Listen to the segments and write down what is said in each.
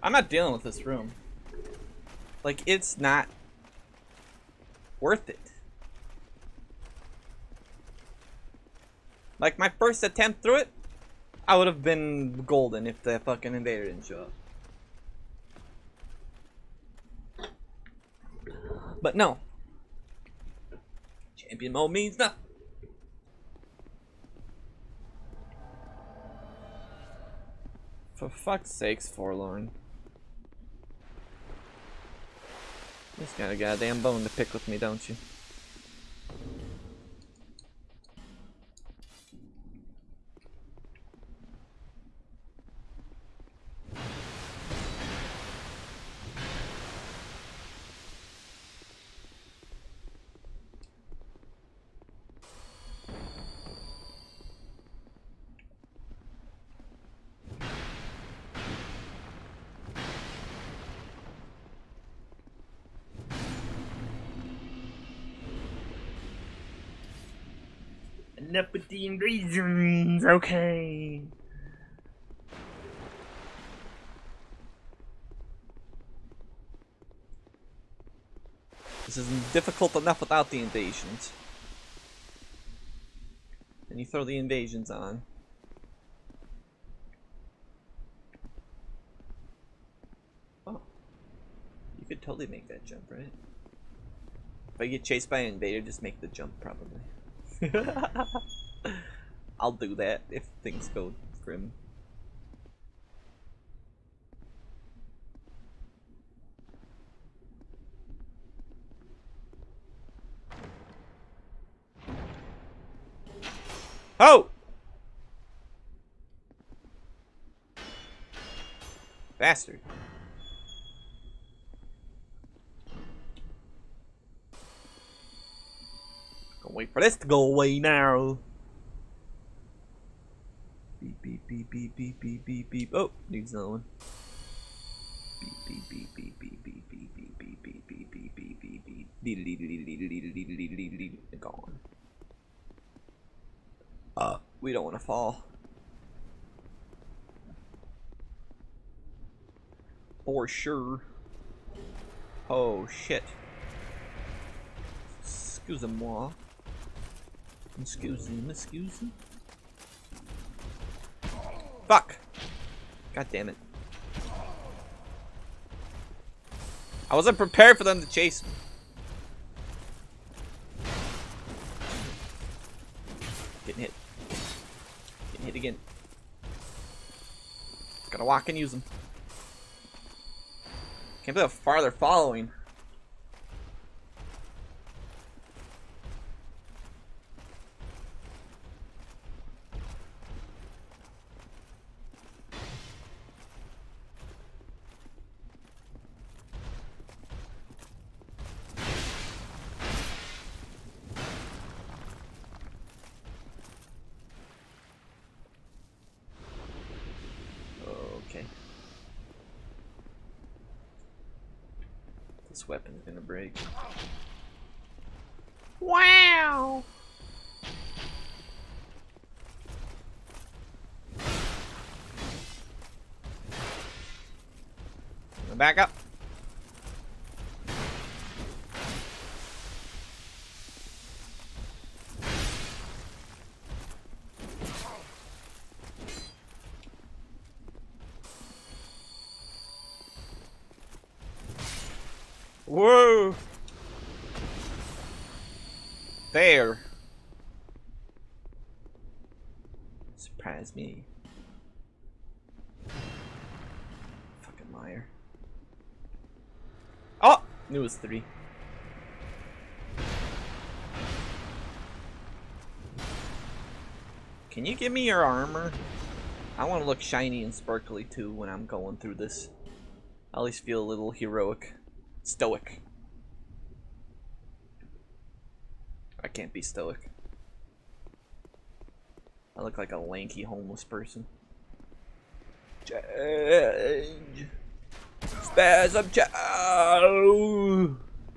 I'm not dealing with this room. Like, it's not worth it. Like, my first attempt through it, I would have been golden if the fucking invader didn't show up. But no. Champion mode means nothing. For fuck's sakes, Forlorn. You just got a goddamn bone to pick with me, don't you? Enough with the invasions, okay. This isn't difficult enough without the invasions. And you throw the invasions on. Oh. You could totally make that jump, right? If I get chased by an invader, just make the jump, probably. I'll do that if things go grim. Oh! Bastard. Gonna wait for this to go away now. Beep beep beep beep beep beep beep beep. Oh, needs another one. Beep beep beep beep beep beep beep beep beep beep beep beep beep beep. Gone. We don't want to fall. For sure. Oh shit. Excusez-moi. Excuse me, excuse me. Fuck! God damn it. I wasn't prepared for them to chase me. Getting hit. Getting hit again. Gotta walk and use them. Can't believe how far they're following. Okay. This weapon's gonna break. Wow! Back up. Whoa! There. Surprise me. Fucking liar. Oh! Knew it was 3. Can you give me your armor? I want to look shiny and sparkly too when I'm going through this. I at least feel a little heroic. Stoic. I can't be stoic. I look like a lanky homeless person. Change. Spasm chow.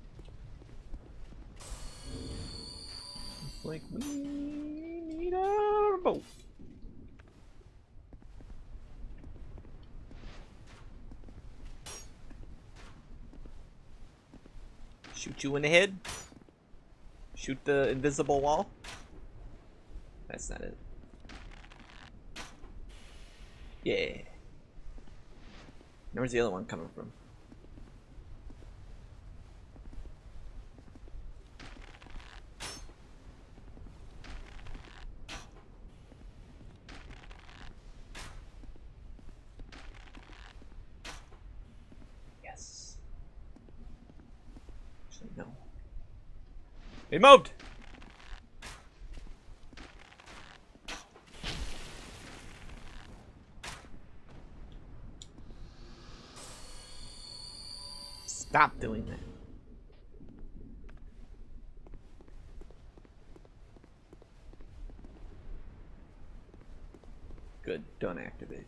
Like we need our boat. Shoot you in the head. Shoot the invisible wall. That's not it. Yeah. Where's the other one coming from? Yes. Actually, no. He moved! Stop doing that. Good, don't activate.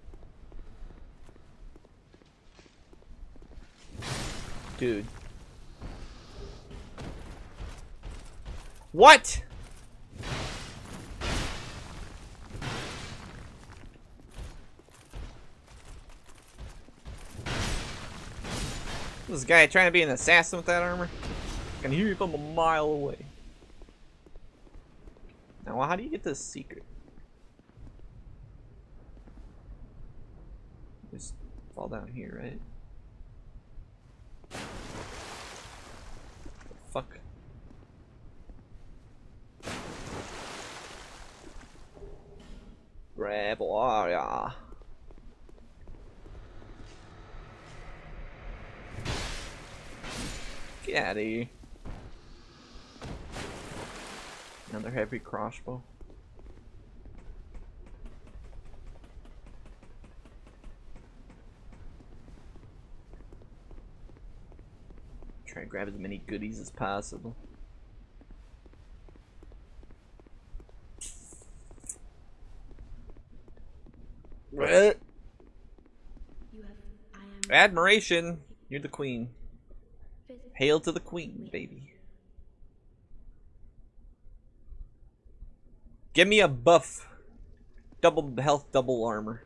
Dude. What? This guy trying to be an assassin with that armor? I can hear you from a mile away. Now, how do you get this secret? Just fall down here, right? The fuck? Grab warrior. Get out of here. Another heavy crossbow. Try to grab as many goodies as possible. What? Admiration. You're the queen. Hail to the queen, baby. Give me a buff. Double health, double armor.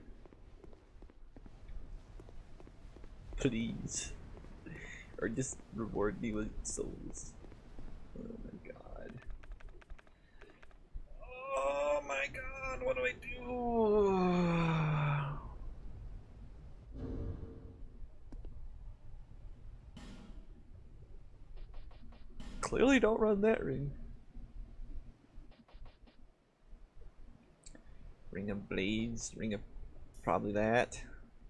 Please. Or just reward me with souls. Oh my god. Oh my god, what do I do? Clearly don't run that ring. Ring of blades, ring of probably that.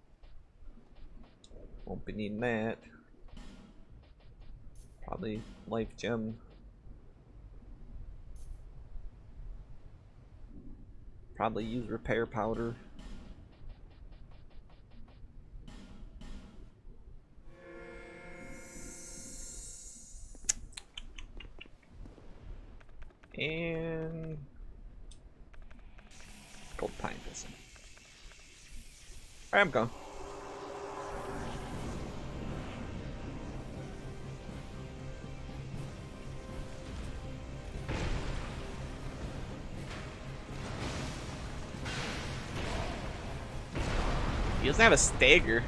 Won't be needing that. Probably life gem. Probably use repair powder. And gold pine piston. Alright, I'm gone. He doesn't have a stagger.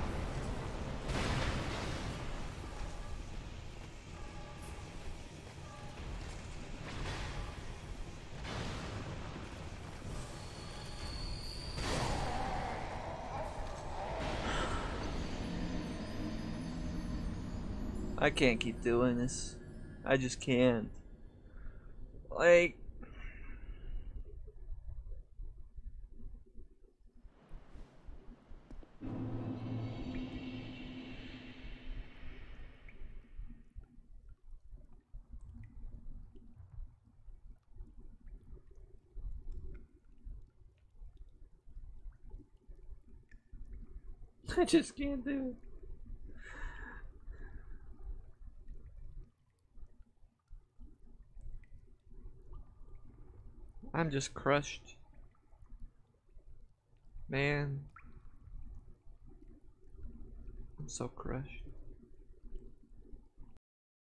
I can't keep doing this. I just can't. Like... I just can't do it. I'm just crushed. Man. I'm so crushed.